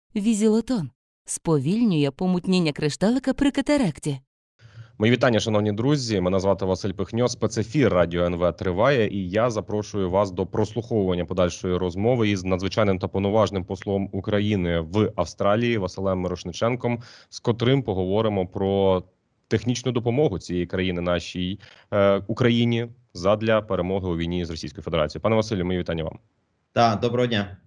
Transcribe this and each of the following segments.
Візілотон сповільнює помутніння кришталика при катаракті. Мої вітання, шановні друзі. Мене звати Василь Пихньо. Спецефір Радіо НВ триває, і я запрошую вас до прослуховування подальшої розмови із надзвичайним та повноважним послом України в Австралії Василем Мирошниченком, з котрим поговоримо про технічну допомогу цієї країни нашій Україні задля перемоги у війні з Російською Федерацією. Пане Василю, мої вітання вам. Так, доброго дня.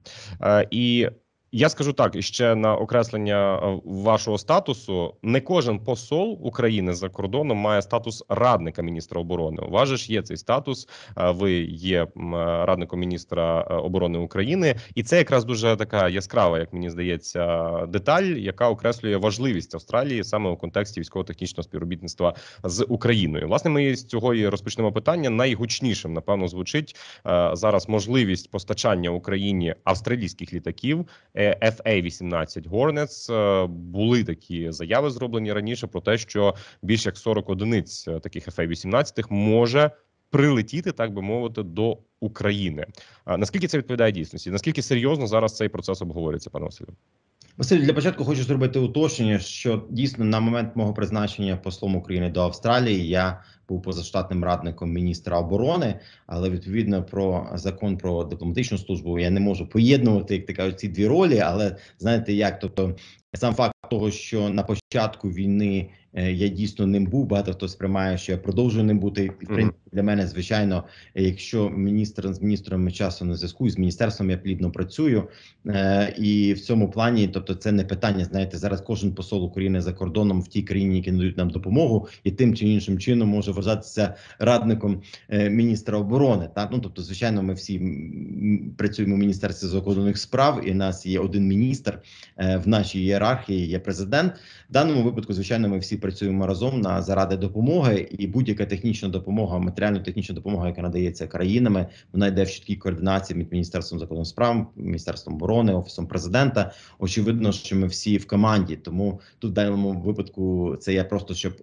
І я скажу так, ще на окреслення вашого статусу, не кожен посол України за кордоном має статус радника міністра оборони. У вас же ж є цей статус, ви є радником міністра оборони України, і це якраз дуже така яскрава, як мені здається, деталь, яка окреслює важливість Австралії саме у контексті військово-технічного співробітництва з Україною. Власне, ми з цього і розпочнемо питання. Найгучнішим, напевно, звучить зараз можливість постачання Україні австралійських літаків FA-18 Hornets. Були такі заяви зроблені раніше про те, що більш як 40 одиниць таких FA-18 може прилетіти, так би мовити, до України. Наскільки це відповідає дійсності? Наскільки серйозно зараз цей процес обговорюється, пане Василю? Василь, для початку хочу зробити уточнення, що дійсно на момент мого призначення послом України до Австралії я був позаштатним радником міністра оборони, але відповідно про закон про дипломатичну службу я не можу поєднувати, як ти кажуть, ці дві ролі. Але знаєте як, тобто сам факт того, що на початку війни я дійсно ним був, багато хто сприймає, що я продовжую ним бути. В принципі, для мене, звичайно, якщо з міністром часу на зв'язку, з міністерством я плідно працюю. І в цьому плані, тобто це не питання, знаєте, зараз кожен посол України за кордоном в тій країні, які надають нам допомогу, і тим чи іншим чином може вважатися радником міністра оборони. Так? Ну, тобто, звичайно, ми всі працюємо в Міністерстві закордонних справ, і в нас є один міністр, в нашій ієрархії є президент. В даному випадку, звичайно, ми всі працюємо разом заради допомоги, і будь-яка технічна допомога, матеріально-технічна допомога, яка надається країнами, вона йде в чіткій координації між Міністерством закордонних справ, Міністерством оборони, Офісом президента. Очевидно, що ми всі в команді, тому тут в даному випадку це я просто, щоб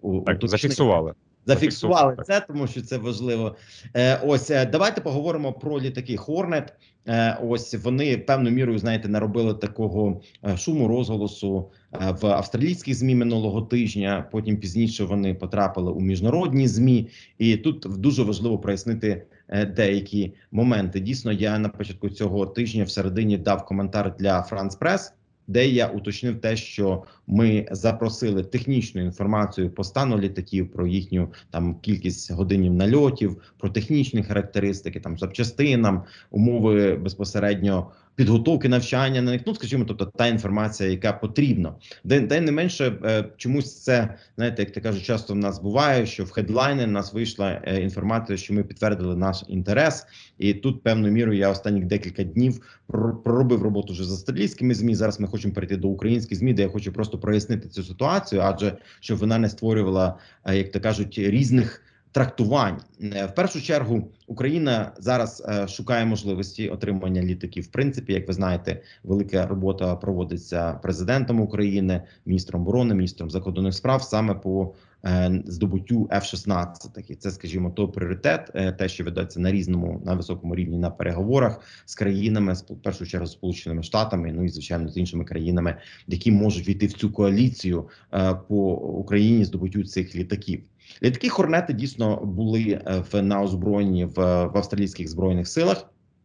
зафіксували це, тому що це важливо. Ось, давайте поговоримо про літаки Hornet. Ось вони певною мірою, знаєте, наробили такого шуму, розголосу в австралійських ЗМІ минулого тижня. Потім пізніше вони потрапили у міжнародні ЗМІ. І тут дуже важливо прояснити деякі моменти. Дійсно, я на початку цього тижня всередині дав коментар для France Press, де я уточнив те, що ми запросили технічну інформацію по стану літаків, про їхню там кількість годинів нальотів, про технічні характеристики, там запчастинам, умови безпосередньо підготовки навчання на них, ну, скажімо, тобто та інформація, яка потрібна. Де не менше, чомусь це, знаєте, як ти кажуть, часто в нас буває, що в хедлайни в нас вийшла інформація, що ми підтвердили наш інтерес, і тут певною мірою я останні декілька днів проробив роботу вже з австралійськими ЗМІ, зараз ми хочемо перейти до українських ЗМІ, де я хочу просто прояснити цю ситуацію, адже щоб вона не створювала, як то кажуть, різних трактувань. В першу чергу Україна зараз шукає можливості отримання літаків. В принципі, як ви знаєте, велика робота проводиться президентом України, міністром оборони, міністром закордонних справ саме по здобуттю F-16. І це, скажімо, той пріоритет, те, що ведеться на високому рівні на переговорах з країнами, в першу чергу з Сполученими Штатами, ну і, звичайно, з іншими країнами, які можуть війти в цю коаліцію по Україні здобуттю цих літаків. Літаки Хорнети дійсно були на озброєнні в австралійських збройних силах.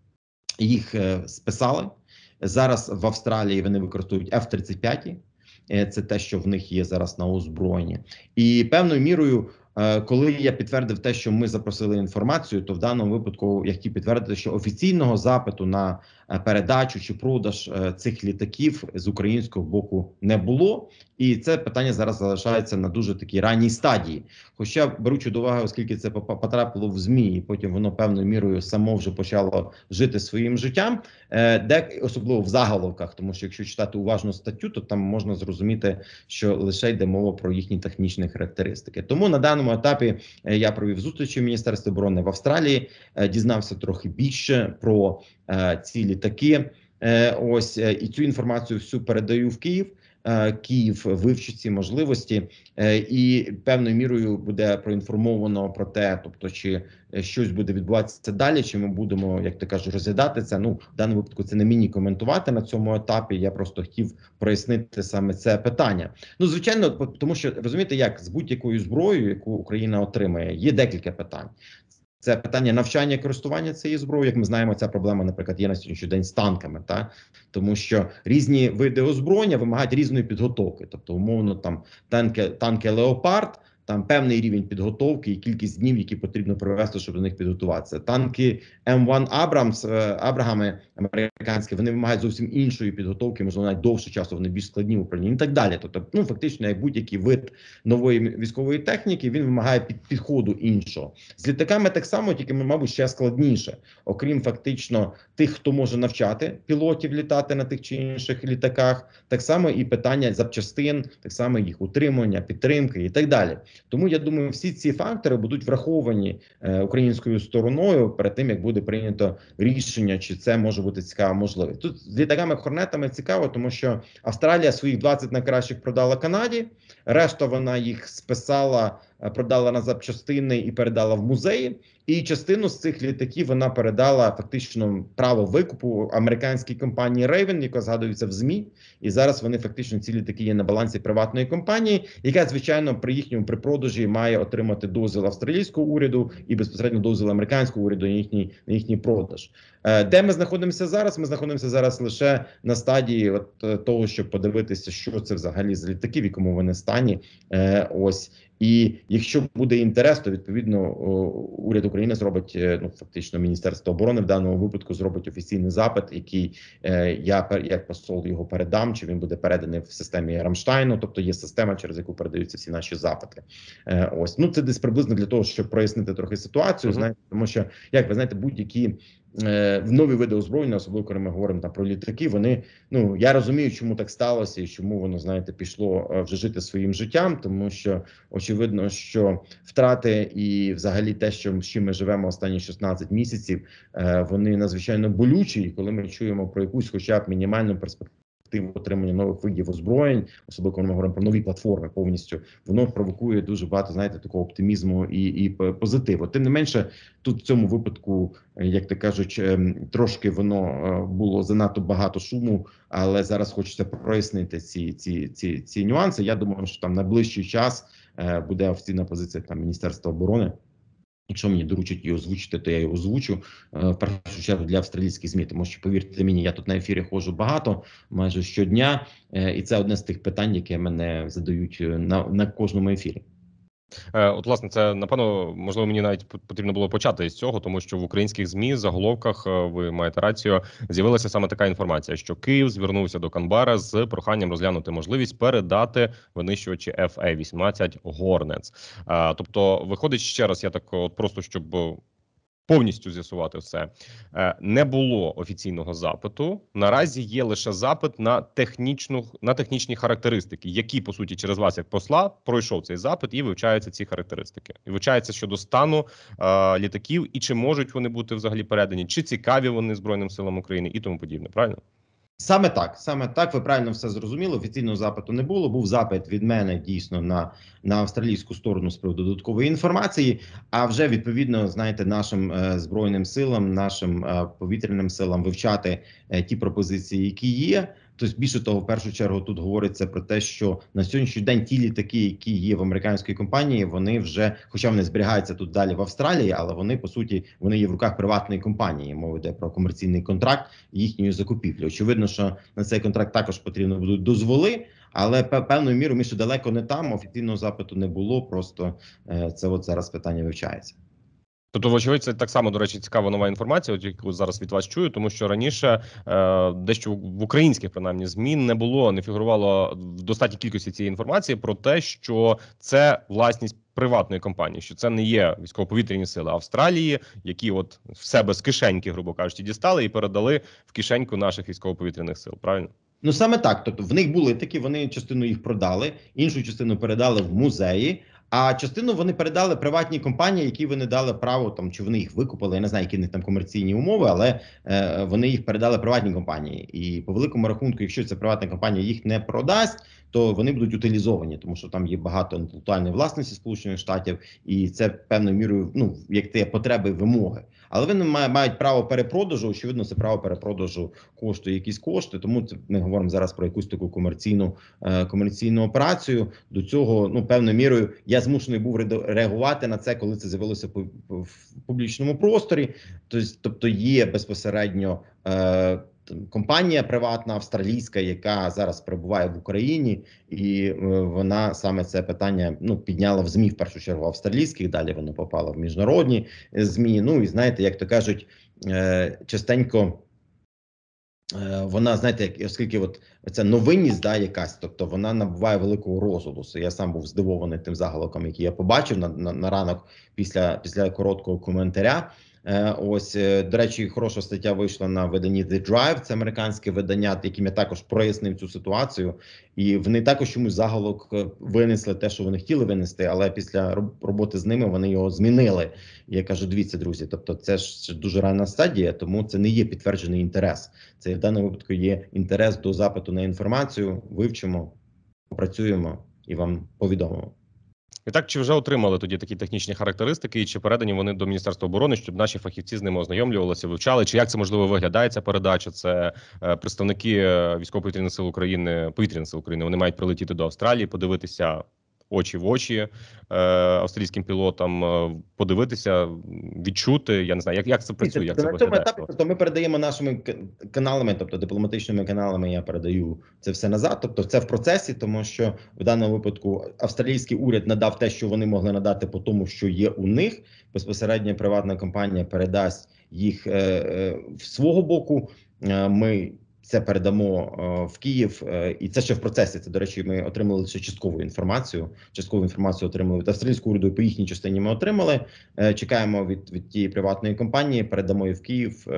Їх списали. Зараз в Австралії вони використовують F-35. Це те, що в них є зараз на озброєнні. І певною мірою, коли я підтвердив те, що ми запросили інформацію, то в даному випадку я хотів підтвердити, що офіційного запиту на передачу чи продаж цих літаків з українського боку не було. І це питання зараз залишається на дуже такій ранній стадії. Хоча, беручи до уваги, оскільки це потрапило в ЗМІ, і потім воно певною мірою само вже почало жити своїм життям, де особливо в заголовках, тому що якщо читати уважно статтю, то там можна зрозуміти, що лише йде мова про їхні технічні характеристики. Тому на даному етапі я провів зустрічі в Міністерстві оборони в Австралії, дізнався трохи більше про ці літаки. Ось, і цю інформацію всю передаю в Київ. Київ вивчить ці можливості і певною мірою буде проінформовано про те, тобто чи щось буде відбуватися далі, чи ми будемо, як ти кажеш, розглядати це. Ну, в даному випадку це не мені коментувати на цьому етапі. Я просто хотів прояснити саме це питання. Ну, звичайно, тому що розумієте, як з будь-якою зброєю, яку Україна отримає, є декілька питань. Це питання навчання і користування цією зброєю. Як ми знаємо, ця проблема, наприклад, є на сьогоднішній день з танками, тому що різні види озброєння вимагають різної підготовки. Тобто, умовно, там танки Леопард, там певний рівень підготовки і кількість днів, які потрібно провести, щоб до них підготуватися. Танки М1 Абрагами американські, вони вимагають зовсім іншої підготовки, можливо, навіть довше часу, вони більш складні в управлінні і так далі. Тобто, ну, фактично, як будь-який вид нової військової техніки, він вимагає підходу іншого. З літаками так само, тільки, мабуть, ще складніше. Окрім фактично тих, хто може навчати пілотів літати на тих чи інших літаках, так само і питання запчастин, так само їх утримання, підтримки і так далі. Тому, я думаю, всі ці фактори будуть враховані українською стороною перед тим, як буде прийнято рішення, чи це може бути цікава можливість. Тут з літаками-хорнетами цікаво, тому що Австралія своїх 20 найкращих продала Канаді, решта вона їх списала, продала на запчастини і передала в музеї. І частину з цих літаків вона передала фактично право викупу американській компанії Raven, яка згадується в ЗМІ. І зараз вони фактично, ці літаки є на балансі приватної компанії, яка, звичайно, при їхньому припродажі має отримати дозвіл австралійського уряду і безпосередньо дозвіл американського уряду на їхній продаж. Де ми знаходимося зараз? Ми знаходимося зараз лише на стадії того, щоб подивитися, що це взагалі за літаки, в якому вони стані. Ось. І якщо буде інтерес, то відповідно уряд України зробить, ну фактично Міністерство оборони в даному випадку зробить офіційний запит, який я як посол його передам, чи він буде переданий в системі Рамштайну, тобто є система, через яку передаються всі наші запити. Ось, ну це десь приблизно для того, щоб прояснити трохи ситуацію, знаєте, тому що, як ви знаєте, будь-які нові види озброєння, особливо коли ми говоримо там про літаки, вони, ну, я розумію, чому так сталося і чому воно, знаєте, пішло вже жити своїм життям, тому що очевидно, що втрати і взагалі те, з чим ми живемо останні 16 місяців, вони надзвичайно болючі, і коли ми чуємо про якусь хоча б мінімальну перспективу отримання нових видів озброєнь, особливо коли ми говоримо про нові платформи повністю, воно провокує дуже багато, знаєте, такого оптимізму і позитиву. Тим не менше, тут в цьому випадку, як то кажуть, трошки воно було занадто багато шуму, але зараз хочеться прояснити ці нюанси. Я думаю, що там найближчий час буде офіційна позиція там Міністерства оборони. Якщо мені доручать її озвучити, то я її озвучу в першу чергу для австралійських ЗМІ, тому що, повірте мені, я тут на ефірі ходжу багато, майже щодня, і це одне з тих питань, які мене задають на кожному ефірі. От, власне, це, напевно, можливо, мені навіть потрібно було почати з цього, тому що в українських ЗМІ, заголовках, ви маєте рацію, з'явилася саме така інформація, що Київ звернувся до Канберри з проханням розглянути можливість передати винищувачі FA-18 Hornets. Тобто, виходить ще раз, я так от просто, щоб повністю з'ясувати все. Не було офіційного запиту. Наразі є лише запит на технічні характеристики, які, по суті, через вас, як посла, пройшов цей запит і вивчаються ці характеристики. І вивчається щодо стану літаків, і чи можуть вони бути взагалі передані, чи цікаві вони Збройним силам України і тому подібне, правильно? Саме так, ви правильно все зрозуміли. Офіційного запиту не було. Був запит від мене дійсно на австралійську сторону з приводу додаткової інформації. А вже відповідно, знаєте, нашим збройним силам, нашим повітряним силам вивчати ті пропозиції, які є. Тобто, більше того, в першу чергу тут говориться про те, що на сьогоднішній день ті літаки, які є в американській компанії, вони вже, хоча вони зберігаються тут далі в Австралії, але вони, по суті, вони є в руках приватної компанії. Мова йде про комерційний контракт їхньої закупівлі. Очевидно, що на цей контракт також потрібно будуть дозволи, але певною мірою ми ще далеко не там, офіційного запиту не було, просто це от зараз питання вивчається. Тобто, вочевидь, це так само, до речі, цікава нова інформація, яку зараз від вас чую, тому що раніше дещо в українських, принаймні, ЗМІ не фігурувало в достатній кількості цієї інформації про те, що це власність приватної компанії, що це не є військово-повітряні сили Австралії, які от в себе з кишеньки, грубо кажучи, дістали і передали в кишеньку наших військово-повітряних сил, правильно? Ну саме так, тобто в них були такі, вони частину їх продали, іншу частину передали в музеї, А частину вони передали приватній компанії, які вони дали право, там, чи вони їх викупили, я не знаю, які в них там комерційні умови, але вони їх передали приватній компанії. І по великому рахунку, якщо ця приватна компанія їх не продасть, то вони будуть утилізовані, тому що там є багато інтелектуальної власності Сполучених Штатів, і це певною мірою, ну, як те потреби, вимоги. Але вони мають право перепродажу, очевидно, це право перепродажу коштує якісь кошти, тому ми говоримо зараз про якусь таку комерційну операцію. До цього, ну, певною мірою, я змушений був реагувати на це, коли це з'явилося в публічному просторі. Тобто є безпосередньо компанія приватна австралійська, яка зараз перебуває в Україні, і вона саме це питання, ну, підняла в ЗМІ, в першу чергу австралійських, далі воно попало в міжнародні ЗМІ. Ну і знаєте, як то кажуть, частенько вона, знаєте, оскільки от ця новинність, да, якась, тобто вона набуває великого розголосу. Я сам був здивований тим заголовком, який я побачив на ранок після короткого коментаря. Ось, до речі, хороша стаття вийшла на виданні The Drive, це американське видання, яким я також прояснив цю ситуацію. І вони також чомусь заголовок винесли те, що вони хотіли винести, але після роботи з ними вони його змінили. І я кажу, дивіться, друзі, тобто це ж дуже ранна стадія, тому це не є підтверджений інтерес. Це в даному випадку є інтерес до запиту на інформацію, вивчимо, попрацюємо і вам повідомимо. І так, чи вже отримали тоді такі технічні характеристики, і чи передані вони до Міністерства оборони, щоб наші фахівці з ними ознайомлювалися, вивчали, чи як це можливо виглядає ця передача? Це представники військово-повітряних сил України, повітряних сил України, вони мають прилетіти до Австралії, подивитися очі в очі австралійським пілотам, подивитися, відчути, я не знаю, як це працює, як це виглядає? На цьому етапі, тобто ми передаємо нашими каналами, тобто дипломатичними каналами, я передаю це все назад, тобто це в процесі, тому що в даному випадку австралійський уряд надав те, що вони могли надати по тому, що є у них, безпосередньо приватна компанія передасть їх в свого боку, ми це передамо в Київ, і це ще в процесі. Це, до речі, ми отримали лише часткову інформацію. Часткову інформацію отримали від австралійського уряду, по їхній частині ми отримали. Чекаємо від тієї приватної компанії, передамо її в Київ,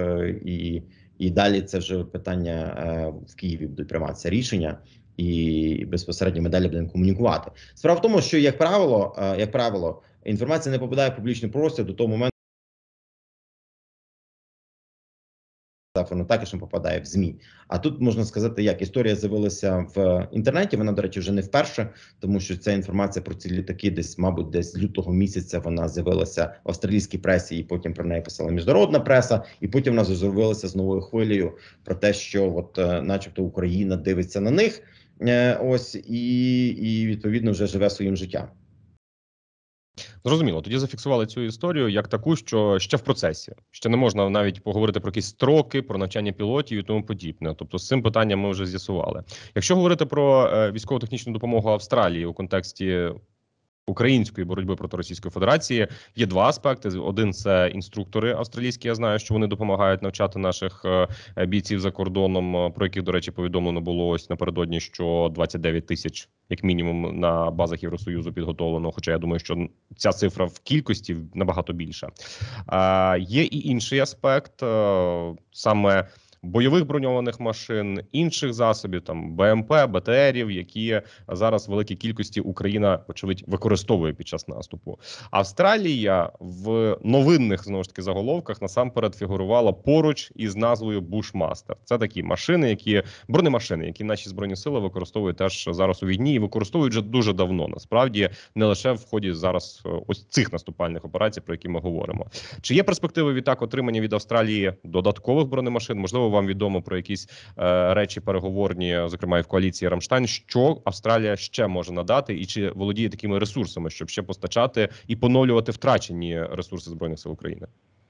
і далі це вже питання в Києві будуть прийматися рішення, і безпосередньо ми далі будемо комунікувати. Справа в тому, що, як правило, інформація не попадає в публічний простір до того моменту, воно також не попадає в ЗМІ. А тут можна сказати, як історія з'явилася в інтернеті, вона, до речі, вже не вперше, тому що ця інформація про ці літаки десь, мабуть, десь з лютого місяця вона з'явилася в австралійській пресі, і потім про неї писала міжнародна преса, і потім вона з'явилася з новою хвилею про те, що от начебто Україна дивиться на них, ось, і відповідно вже живе своїм життям. Зрозуміло, тоді зафіксували цю історію як таку, що ще в процесі. Ще не можна навіть поговорити про якісь строки, про навчання пілотів і тому подібне. Тобто з цим питанням ми вже з'ясували. Якщо говорити про військово-технічну допомогу Австралії у контексті української боротьби проти Російської Федерації, є два аспекти. Один – це інструктори австралійські. Я знаю, що вони допомагають навчати наших бійців за кордоном, про яких, до речі, повідомлено було ось напередодні, що 29 тисяч, як мінімум, на базах Євросоюзу підготовлено. Хоча я думаю, що ця цифра в кількості набагато більша. Є і інший аспект, саме бойових броньованих машин, інших засобів, там БМП, БТРів, які зараз в великій кількості Україна, очевидь, використовує під час наступу. Австралія в новинних, знову ж таки, заголовках насамперед фігурувала поруч із назвою Bushmaster. Це такі машини, бронемашини, які наші Збройні Сили використовують теж зараз у війні і використовують вже дуже давно. Насправді, не лише в ході зараз ось цих наступальних операцій, про які ми говоримо. Чи є перспективи відтак отримання від Австралії додаткових бронемашин? Можливо, вам відомо про якісь речі переговорні, зокрема і в коаліції Рамштайн, що Австралія ще може надати і чи володіє такими ресурсами, щоб ще постачати і поновлювати втрачені ресурси Збройних сил України?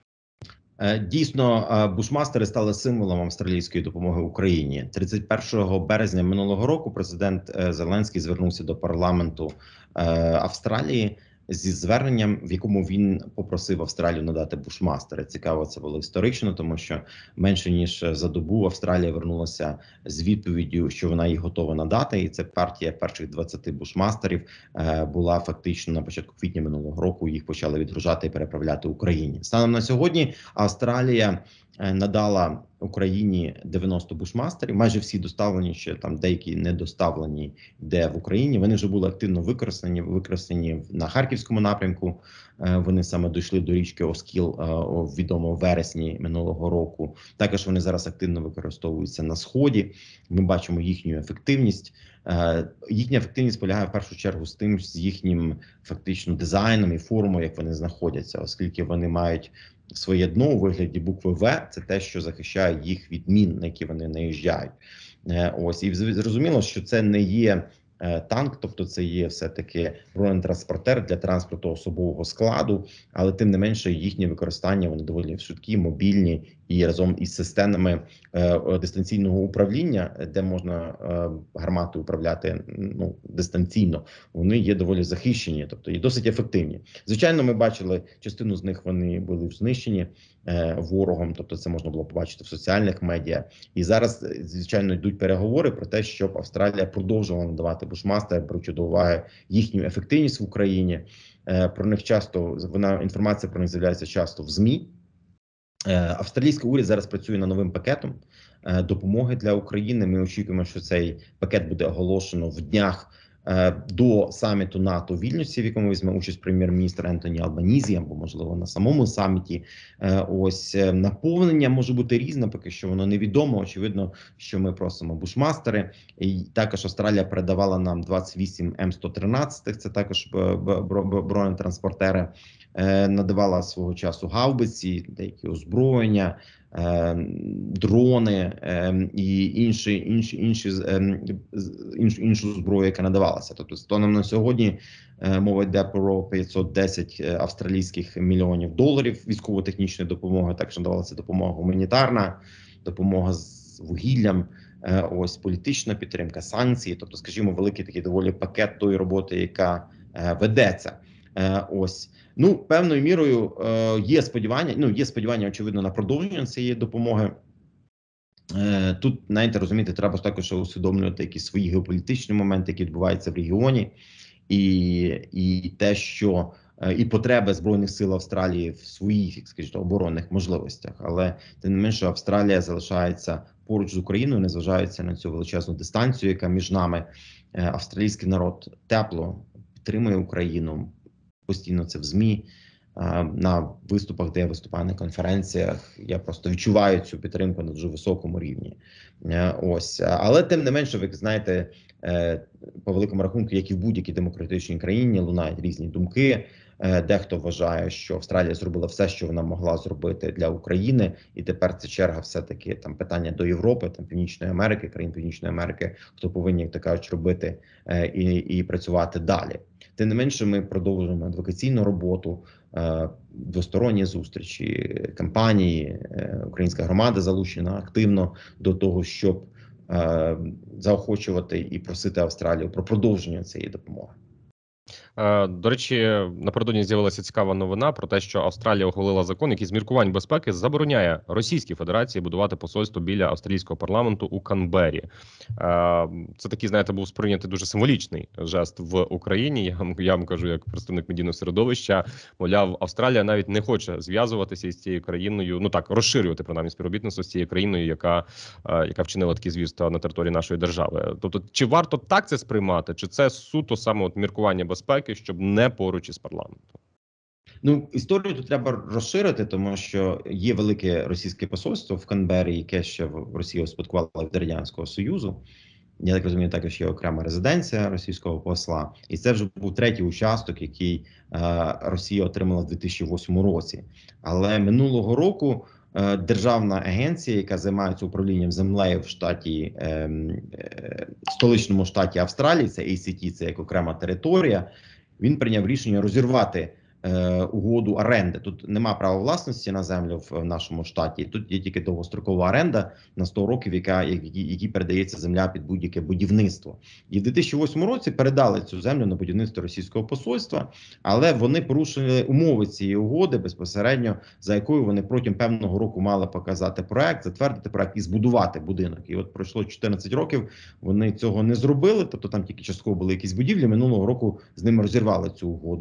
Дійсно, бушмастери стали символом австралійської допомоги Україні. 31 березня минулого року президент Зеленський звернувся до парламенту Австралії зі зверненням, в якому він попросив Австралію надати бушмастери. Цікаво, це було історично, тому що менше ніж за добу Австралія вернулася з відповіддю, що вона їх готова надати. І це партія перших 20 бушмастерів була фактично на початку квітня минулого року. Їх почали відгружати і переправляти Україні. Станом на сьогодні Австралія надала Україні 90 бушмастерів, майже всі доставлені, ще там деякі не доставлені, де в Україні. Вони вже були активно використані на Харківському напрямку. Вони саме дійшли до річки Оскіл, відомо в вересні минулого року. Також вони зараз активно використовуються на Сході. Ми бачимо їхню ефективність. Їхня ефективність полягає в першу чергу з їхнім фактично дизайном і формою, як вони знаходяться, оскільки вони мають своє дно у вигляді букви В, це те, що захищає їх від мін, на які вони наїжджають. Ось, і зрозуміло, що це не є танк, тобто це є все-таки бронетранспортер для транспорту особового складу, але тим не менше їхнє використання, вони доволі швидкі, мобільні і разом із системами дистанційного управління, де можна гарматою управляти дистанційно, вони є доволі захищені, тобто і досить ефективні. Звичайно, ми бачили, частину з них вони були знищені ворогом, тобто це можна було побачити в соціальних медіа. І зараз, звичайно, йдуть переговори про те, щоб Австралія продовжувала надавати бушмастер, беручи до уваги їхню ефективність в Україні. Про них часто, інформація про них з'являється часто в ЗМІ. Австралійський уряд зараз працює над новим пакетом допомоги для України. Ми очікуємо, що цей пакет буде оголошено в днях до саміту НАТО в Вільнюсі, в якому візьме участь прем'єр-міністр Ентоні Албанізі, або, можливо, на самому саміті. Ось наповнення може бути різне, поки що воно невідомо. Очевидно, що ми просимо бушмастери. І також Австралія передавала нам 28 М113, це також бронетранспортери. Надавала свого часу гаубиці, деякі озброєння, дрони і іншу зброю, яка надавалася. Тобто, станом на сьогодні мова йде про 510 австралійських мільйонів доларів військово-технічної допомоги. Також надавалася допомога гуманітарна, допомога з вугіллям, ось політична підтримка, санкції. Тобто, скажімо, великий такий доволі пакет тої роботи, яка ведеться. Ось, певною мірою є сподівання, очевидно, на продовження цієї допомоги. Тут, знаєте, розумієте, треба також усвідомлювати якісь свої геополітичні моменти, які відбуваються в регіоні, і те, що і потреби Збройних сил Австралії в своїх, скажімо, оборонних можливостях. Але тим не менше, Австралія залишається поруч з Україною, незважаючи на цю величезну дистанцію, яка між нами. Австралійський народ тепло підтримує Україну. Постійно це в ЗМІ, на виступах, де я виступаю на конференціях, я просто відчуваю цю підтримку на дуже високому рівні. Ось, але тим не менше, ви знаєте, по великому рахунку, як і в будь-якій демократичній країні, лунають різні думки. Дехто вважає, що Австралія зробила все, що вона могла зробити для України, і тепер це черга все-таки там питання до Європи, там Північної Америки, країн Північної Америки, хто повинні, як то кажуть, робити і працювати далі. Тим не менше, ми продовжуємо адвокаційну роботу, двосторонні зустрічі, кампанії. Українська громада залучена активно до того, щоб заохочувати і просити Австралію про продовження цієї допомоги. До речі, напередодні з'явилася цікава новина про те, що Австралія ухвалила закон, який з міркувань безпеки забороняє Російській Федерації будувати посольство біля австралійського парламенту у Канбері. Це такий, знаєте, був сприйнятий дуже символічний жест в Україні. Я вам кажу, як представник медійного середовища, мовляв, Австралія навіть не хоче зв'язуватися із цією країною, розширювати, принаймні, співробітництво з цією країною, яка вчинила такі звірства на території нашої держави. Тобто, чи варто так це сприймати, чи це суто саме міркування безпеки, щоб не поруч із парламентом? Історію тут треба розширити, тому що є велике російське посольство в Канбері, яке ще в Росії успадкувало від Радянського Союзу. Я так розумію, також є окрема резиденція російського посла. І це вже був третій участок, який Росія отримала в 2008 році. Але минулого року державна агенція, яка займається управлінням землею в штаті, столичному штаті Австралії, це ACT, це як окрема територія, він прийняв рішення розірвати угоду оренди. Тут нема права власності на землю в нашому штаті. Тут є тільки довгострокова оренда на 100 років, якій передається земля під будь-яке будівництво. І в 2008 році передали цю землю на будівництво російського посольства, але вони порушили умови цієї угоди безпосередньо, за якою вони протягом певного року мали показати проект, затвердити проект і збудувати будинок. І от пройшло 14 років, вони цього не зробили, тобто там тільки частково були якісь будівлі, минулого року з ними розірвали цю угоду.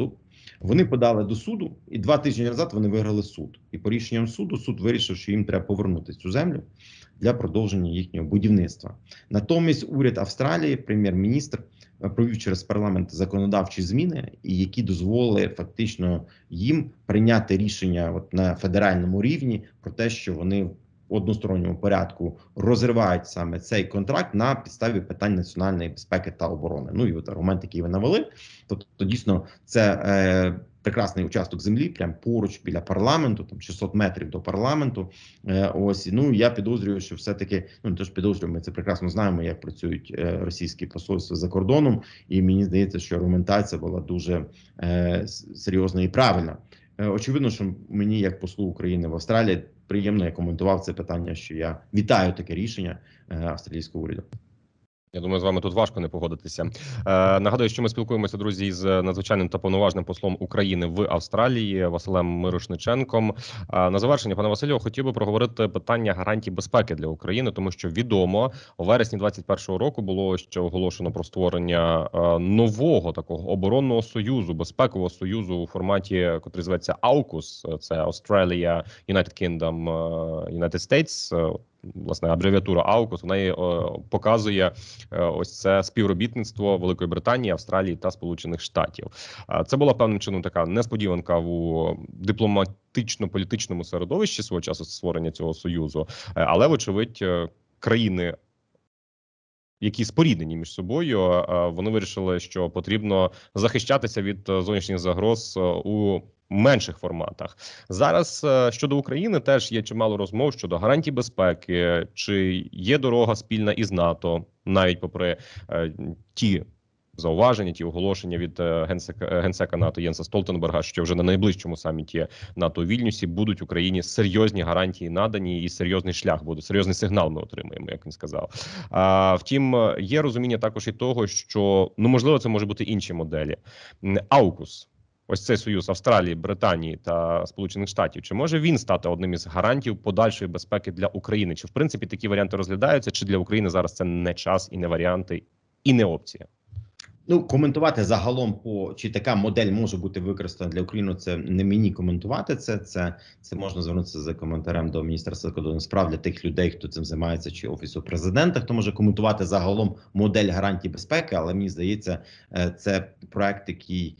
Вони подали до суду, і 2 тижні назад вони виграли суд. І по рішенням суду суд вирішив, що їм треба повернути цю землю для продовження їхнього будівництва. Натомість уряд Австралії, прем'єр-міністр, провів через парламент законодавчі зміни, і які дозволили фактично їм прийняти рішення на федеральному рівні про те, що вони в односторонньому порядку розривають саме цей контракт на підставі питань національної безпеки та оборони. Ну і от аргумент, який ви навели, тобто дійсно це прекрасний участок землі, прямо поруч біля парламенту, там 600 метрів до парламенту. Ось, ну я підозрюю, що все-таки, ну не то ж підозрюю, ми це прекрасно знаємо, як працюють російські посольства за кордоном, і мені здається, що аргументація була дуже серйозна і правильна. Очевидно, що мені, як послу України в Австралії, приємно, я коментував це питання, що я вітаю таке рішення австралійського уряду. Я думаю, з вами тут важко не погодитися. Нагадую, що ми спілкуємося, друзі, з надзвичайним та повноважним послом України в Австралії Василем Мирошниченком. На завершення, пане Василю, хотів би проговорити питання гарантій безпеки для України, тому що відомо, у вересні 2021 року було ще оголошено про створення нового такого оборонного союзу, безпекового союзу у форматі, котрий зветься AUKUS, це Australia, United Kingdom, United States. Власне, абревіатура AUKUS, вона показує ось це співробітництво Великої Британії, Австралії та Сполучених Штатів. Це була певним чином така несподіванка у дипломатично-політичному середовищі свого часу створення цього союзу, але, вочевидь, країни, які споріднені між собою, вони вирішили, що потрібно захищатися від зовнішніх загроз у менших форматах. Зараз щодо України теж є чимало розмов щодо гарантій безпеки, чи є дорога спільна із НАТО, навіть попри ті зауваження, ті оголошення від генсека НАТО Єнса Столтенберга, що вже на найближчому саміті НАТО у Вільнюсі будуть Україні серйозні гарантії надані і серйозний шлях буде, серйозний сигнал ми отримаємо, як він сказав. Втім, є розуміння також і того, що, ну, можливо, це може бути інші моделі. AUKUS, ось цей союз Австралії, Британії та Сполучених Штатів, чи може він стати одним із гарантів подальшої безпеки для України? Чи, в принципі, такі варіанти розглядаються, чи для України зараз це не час і не варіанти, і не опція? Ну, коментувати загалом чи така модель може бути використана для України, це не мені коментувати. Це можна звернутися за коментарем до Міністерства закордонних справ для тих людей, хто цим займається, чи Офісу Президента, хто може коментувати загалом модель гарантій безпеки, але мені здається, це проект, який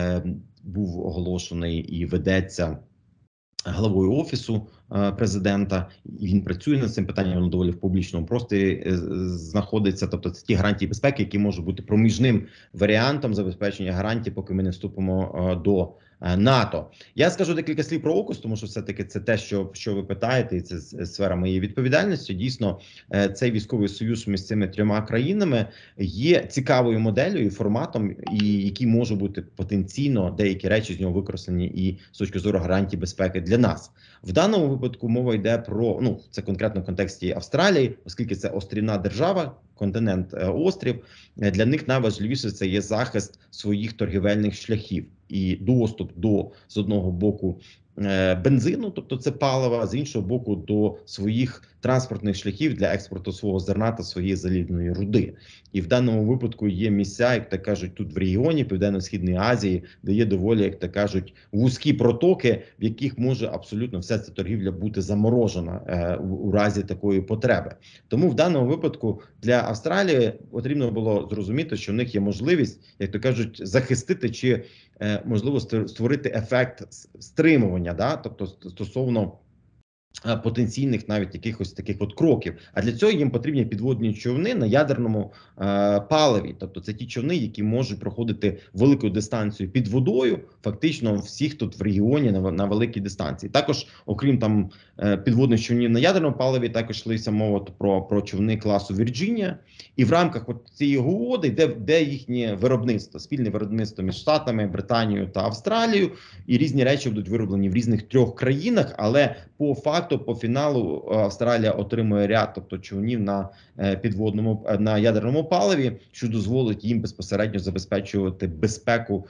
був оголошений і ведеться главою Офісу Президента, і він працює над цим питанням, воно доволі в публічному просторі знаходиться. Тобто це ті гарантії безпеки, які можуть бути проміжним варіантом забезпечення гарантій, поки ми не вступимо до НАТО. Я скажу декілька слів про AUKUS, тому що все-таки це те, що ви питаєте, і це сфера моєї відповідальності. Дійсно, цей військовий союз між цими трьома країнами є цікавою моделлю і форматом, і які можуть бути потенційно деякі речі з нього використані і з точки зору гарантій безпеки для нас. В даному випадку мова йде про, ну, це конкретно в контексті Австралії, оскільки це острівна держава, континент острів, для них найважливіше це є захист своїх торгівельних шляхів і доступ до, з одного боку, бензину, тобто це палива, з іншого боку, до своїх транспортних шляхів для експорту свого зерна та своєї залізної руди. І в даному випадку є місця, як так кажуть, тут в регіоні Південно-Східної Азії, де є доволі, як так кажуть, вузькі протоки, в яких може абсолютно вся ця торгівля бути заморожена у разі такої потреби. Тому в даному випадку для Австралії потрібно було зрозуміти, що в них є можливість, як то кажуть, захистити чи можливо створити ефект стримування, да? Тобто стосовно потенційних навіть якихось таких от кроків. А для цього їм потрібні підводні човни на ядерному паливі. Тобто це ті човни, які можуть проходити велику дистанцію під водою, фактично всіх тут в регіоні на великій дистанції. Також, окрім там підводних човнів на ядерному паливі, також йшлися мова про човни класу Вірджинія. І в рамках от цієї угоди, де їхнє виробництво, спільне виробництво між Штатами, Британією та Австралією, і різні речі будуть вироблені в різних трьох країнах, але по факту, по фіналу Австралія отримує ряд, тобто човнів на підводному, на ядерному паливі, що дозволить їм безпосередньо забезпечувати безпеку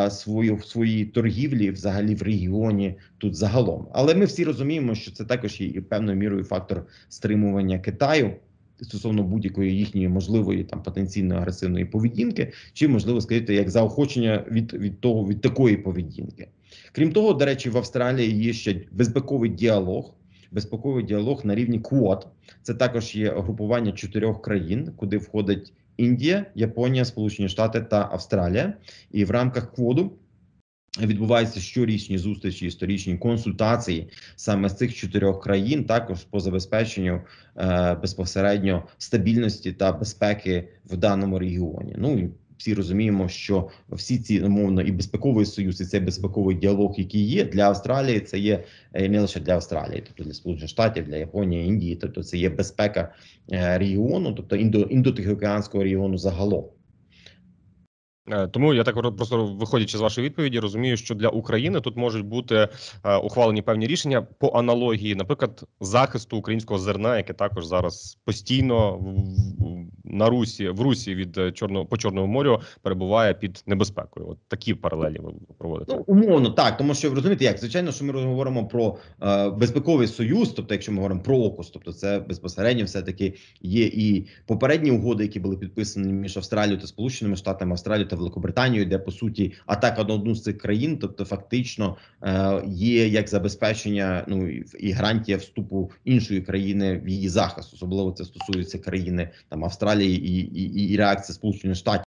своїй торгівлі взагалі в регіоні тут загалом. Але ми всі розуміємо, що це також є і певною мірою фактор стримування Китаю стосовно будь-якої їхньої можливої там потенційно агресивної поведінки, чи можливо сказати як заохочення від такої поведінки. Крім того, до речі, в Австралії є ще безпековий діалог на рівні Quad. Це також є групування 4 країн, куди входить Індія, Японія, Сполучені Штати та Австралія. І в рамках Quad відбуваються щорічні зустрічі, історичні консультації саме з цих 4 країн, також по забезпеченню безпосередньо стабільності та безпеки в даному регіоні. Ну і всі розуміємо, що всі ці умовно і безпековий союз, і цей безпековий діалог, який є для Австралії, це є не лише для Австралії, тобто для Сполучених Штатів, для Японії, Індії, тобто це є безпека регіону, тобто індотихоокеанського регіону загалом. Тому я так просто виходячи з вашої відповіді, розумію, що для України тут можуть бути ухвалені певні рішення по аналогії, наприклад, захисту українського зерна, яке також зараз постійно в Русі від по Чорному морю перебуває під небезпекою. От такі паралелі ви проводите. Ну, умовно, так, тому що розумієте, як звичайно, що ми говоримо про безпековий союз, тобто, якщо ми говоримо про ОКУС, тобто це безпосередньо все-таки є і попередні угоди, які були підписані між Австралією та Сполученими Штатами, Австралією та Великобританією, де по суті атака на одну з цих країн, тобто фактично є як забезпечення, ну і гарантія вступу іншої країни в її захист, особливо це стосується країни там Австралії і реакція Сполучених Штатів.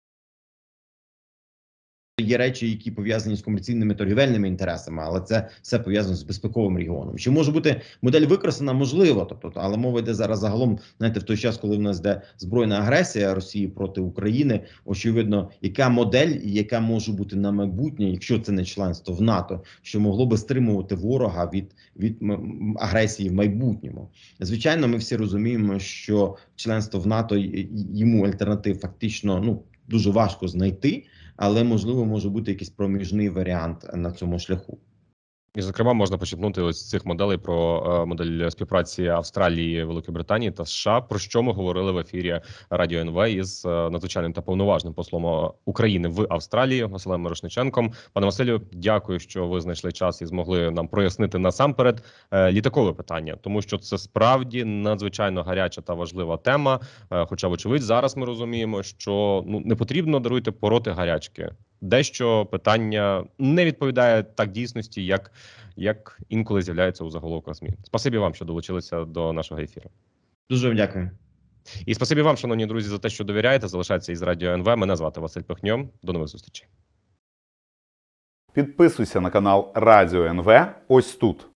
Є речі, які пов'язані з комерційними торгівельними інтересами, але це все пов'язано з безпековим регіоном. Чи може бути модель використана? Можливо, тобто, але мова йде зараз загалом, знаєте, в той час, коли в нас йде збройна агресія Росії проти України, очевидно, яка модель і яка може бути на майбутнє, якщо це не членство в НАТО, що могло би стримувати ворога від агресії в майбутньому. Звичайно, ми всі розуміємо, що членство в НАТО, йому альтернатив фактично, дуже важко знайти, але, можливо, може бути якийсь проміжний варіант на цьому шляху. І, зокрема, можна почерпнути ось з цих моделей про модель співпраці Австралії, Великої Британії та США, про що ми говорили в ефірі Радіо НВ із надзвичайним та повноважним послом України в Австралії Василем Мирошниченком. Пане Василю, дякую, що ви знайшли час і змогли нам прояснити насамперед літакове питання, тому що це справді надзвичайно гаряча та важлива тема. Хоча, вочевидь, зараз ми розуміємо, що не потрібно, даруйте, пороти гарячки. Дещо питання не відповідає так дійсності, як інколи з'являється у заголовках ЗМІ. Спасибі вам, що долучилися до нашого ефіру. Дуже вам дякую. І спасибі вам, шановні друзі, за те, що довіряєте. Залишайтеся із Радіо НВ. Мене звати Василь Пихньо. До нових зустрічей. Підписуйся на канал Радіо НВ ось тут.